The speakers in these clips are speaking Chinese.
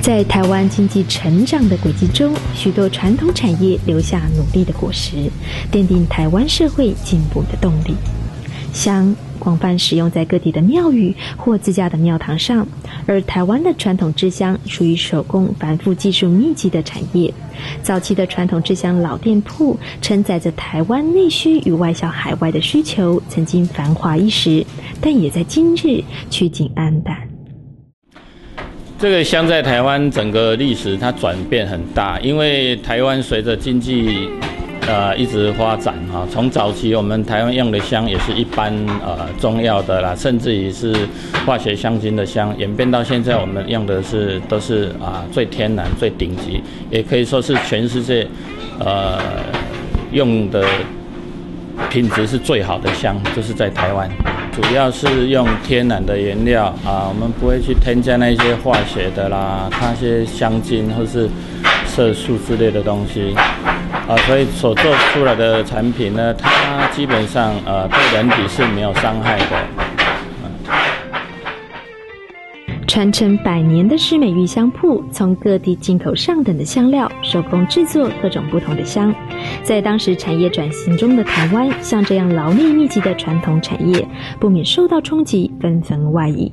在台湾经济成长的轨迹中，许多传统产业留下努力的果实，奠定台湾社会进步的动力。香广泛使用在各地的庙宇或自家的庙堂上，而台湾的传统制香属于手工繁复技术密集的产业。早期的传统制香老店铺承载着台湾内需与外销海外的需求，曾经繁华一时，但也在今日趋近黯淡。 这个香在台湾整个历史它转变很大，因为台湾随着经济一直发展哈，从早期我们台湾用的香也是一般中药的啦，甚至于是化学香精的香，演变到现在我们用的都是最天然最顶级，也可以说是全世界用的品质是最好的香，就是在台湾。主要是用天然的原料我们不会去添加那些化学的啦，那些香精或是色素之类的东西所以所做出来的产品呢，它基本上对人体是没有伤害的。 传承100年的诗美玉香铺，从各地进口上等的香料，手工制作各种不同的香。在当时产业转型中的台湾，像这样劳力密集的传统产业，不免受到冲击，纷纷外移。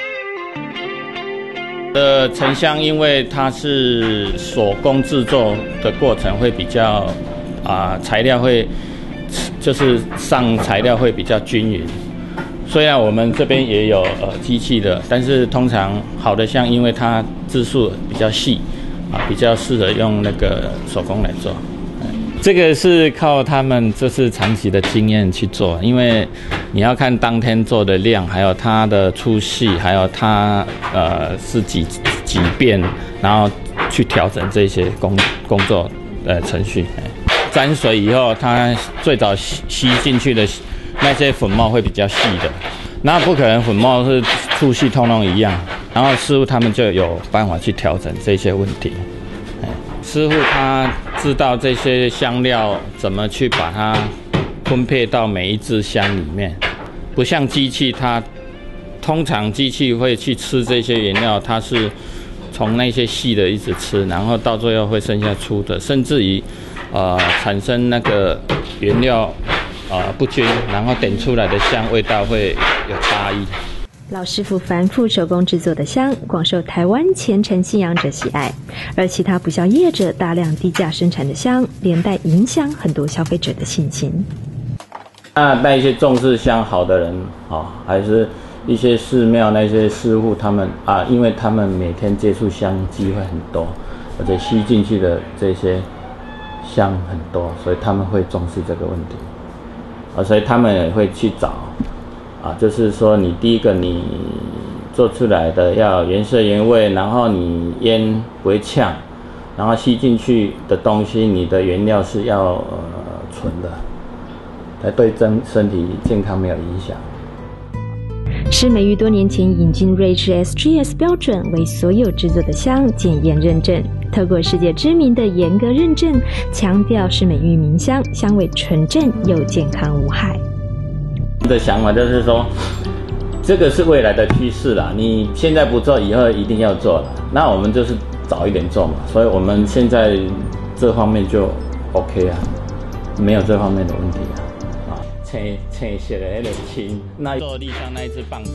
沉香因为它是手工制作的过程会比较材料会就是上材料会比较均匀。虽然我们这边也有机器的，但是通常好的香，因为它支数比较细比较适合用那个手工来做。这个是靠他们就是长期的经验去做，因为你要看当天做的量，还有它的粗细，还有它是几遍，然后去调整这些工作程序。沾水以后，它最早吸进去的那些粉末会比较细的，那不可能粉末是粗细通通一样，然后师傅他们就有办法去调整这些问题。师傅他知道这些香料怎么去把它分配到每一支香里面，不像机器，它通常机器会去吃这些原料，它是从那些细的一直吃，然后到最后会剩下粗的，甚至于产生那个原料不均，然后点出来的香味道会有差异。 老师傅繁复手工制作的香，广受台湾虔诚信仰者喜爱，而其他不肖业者大量低价生产的香，连带影响很多消费者的信心。 那一些重视香好的人还是一些寺庙那些师傅他们因为他们每天接触香机会很多，而且吸进去的这些香很多，所以他们会重视这个问题所以他们也会去找就是说你第一个你做出来的要原色原味，然后你烟不会呛，然后吸进去的东西你的原料是要纯的，才对身体健康没有影响。 诗美玉多年前引进瑞士 SGS 标准，为所有制作的香检验认证，透过世界知名的严格认证，强调诗美玉名香香味纯正又健康无害。 的想法就是说，这个是未来的趋势啦，你现在不做，以后一定要做了。那我们就是早一点做嘛，所以我们现在这方面就 OK 没有这方面的问题青色的那个青，那做地上那一只棒子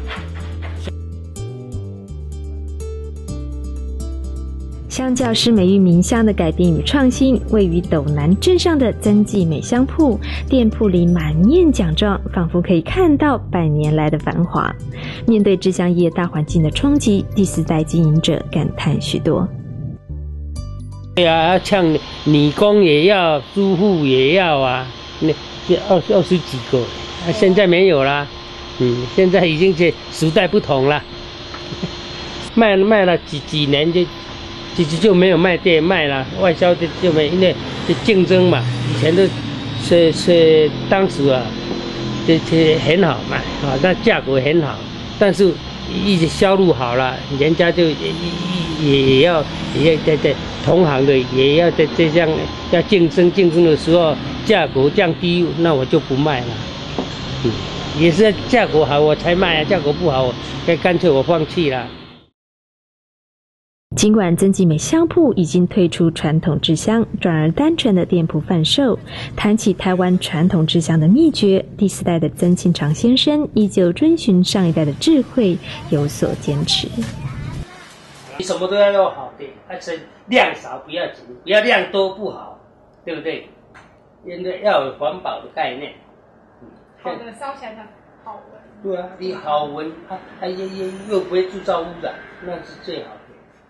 相较诗美玉名香的改变与创新，位于斗南镇上的曾记美香铺，店铺里满面奖状，仿佛可以看到100年来的繁华。面对制香业大环境的冲击，第4代经营者感叹许多。 对啊，像女工也要，租户也要那20几个，现在没有啦。现在已经时代不同了，卖了几年就没有卖了，外销就没，因为竞争嘛。以前都是当时这很好卖那价格很好，但是一直销路好了，人家就也要在同行的也要在这样要竞争的时候，价格降低，那我就不卖了。也是价格好我才卖价格不好，干脆我放弃了。 尽管曾纪美香铺已经退出传统制香，转而单纯的店铺贩售，谈起台湾传统制香的秘诀，第4代的曾庆长先生依旧遵循上一代的智慧，有所坚持。 你什么都要用好的，而且量少不要紧，不要量多不好，对不对？应该要有环保的概念。 好的烧起来的好闻。 对啊，你好闻，它又不会制造污染，那是最好的。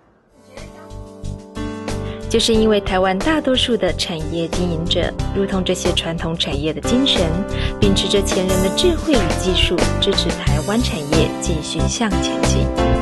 就是因为台湾大多数的产业经营者，如同这些传统产业的精神，秉持着前人的智慧与技术，支持台湾产业继续向前进。